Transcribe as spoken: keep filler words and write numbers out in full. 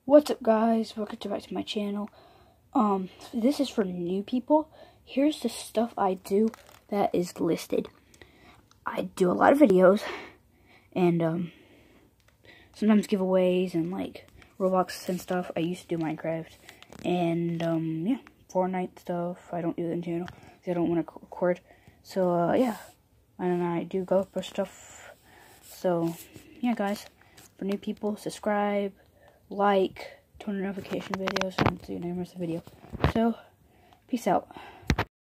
What's up, guys? Welcome to back to my channel. Um, this is for new people. Here's the stuff I do that is listed. I do a lot of videos, and um, sometimes giveaways and like Roblox and stuff. I used to do Minecraft, and um, yeah, Fortnite stuff. I don't do that in channel because I don't want to record. So uh, yeah, and I do GoPro stuff. So yeah, guys, for new people, subscribe, like, turn on notification videos, and see you in the next video. So, peace out.